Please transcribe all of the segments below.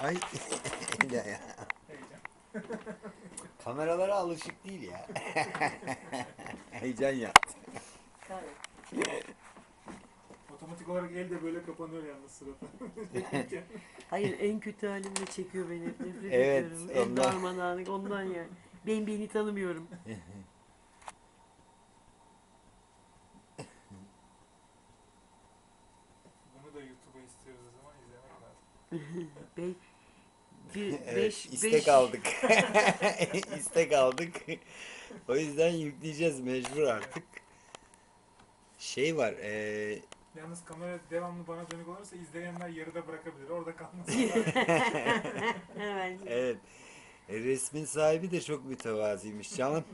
Ay. Ya. Kameralara alışık değil ya. Heyecan yaptı. Otomatik olarak el de böyle kapanıyor yalnız sırada. Hayır, en kötü halimle çekiyor beni. Nefret Evet, ediyorum. El ondan. darmadağınık ondan yani. Ben beni tanımıyorum. Bunu da YouTube'a istiyoruz o zaman izlemek lazım. Bey, bir Evet, beş, istek aldık. İstek aldık. O yüzden yükleyeceğiz mecbur artık. Şey var, Yalnız kamera devamlı bana dönük olursa izleyenler yarıda bırakabilir. Orada kalmasınlar. Bence. evet, resmin sahibi de çok mütevazıymış canım.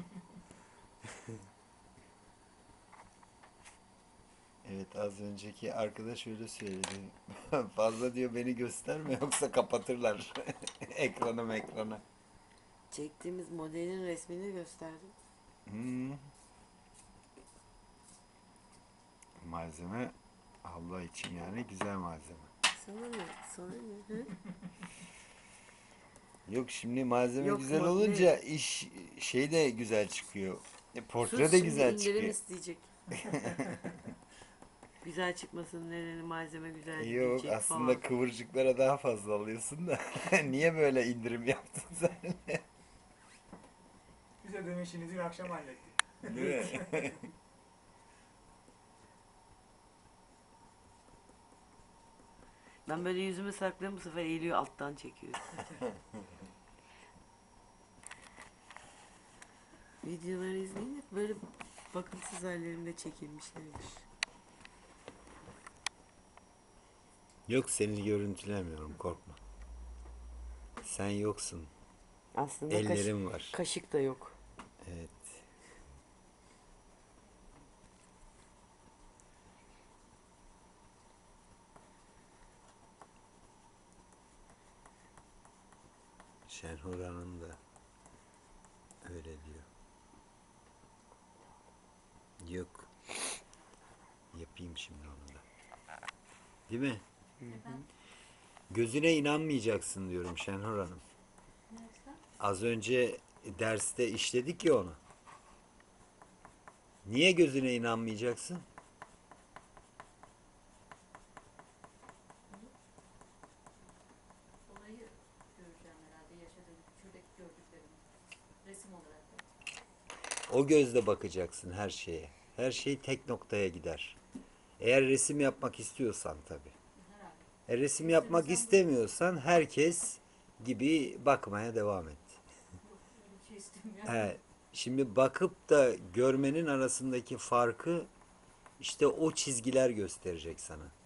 Evet, az önceki arkadaş öyle söyledi. Fazla diyor beni gösterme yoksa kapatırlar ekranı. Çektiğimiz modelin resmini gösterdim. Hmm. Malzeme Allah için yani güzel malzeme. Sana ne? Sana ne? Hı? Yok şimdi malzeme Yok, güzel olunca iş şey de güzel çıkıyor. Portre sus, de şimdi güzel indirim çıkıyor. isteyecek. Güzel çıkmasın, nedeni malzeme güzel Yok diyecek aslında falan. kıvırcıklara daha fazla alıyorsun da. Niye böyle indirim yaptın sen? Biz ödeme işini dün akşam hallettik. Değil mi? Ben böyle yüzümü saklıyorum, bu sefer eğiliyor alttan çekiyor. Videoları izleyin hep böyle bakımsız hallerimde çekilmişlermiş. Yok seni görüntülemiyorum korkma. Sen yoksun. Aslında Ellerim var. kaşık da yok. Evet. Şenhur Hanım da öyle diyor. Yok. Yapayım şimdi onu da. Değil mi? Gözüne inanmayacaksın diyorum Şenhur Hanım. Az önce derste işledik ya onu. Niye gözüne inanmayacaksın? Olayı göreceğim herhalde yaşadığım, şuradaki gördüklerimi. Resim olarak da. O gözle bakacaksın her şeye. Her şey tek noktaya gider. Eğer resim yapmak istiyorsan tabii. Herhalde. Resim yapmak istemiyorsan herkes gibi bakmaya devam et. Öyle bir şey istemiyorum. Şimdi bakıp da görmenin arasındaki farkı işte o çizgiler gösterecek sana.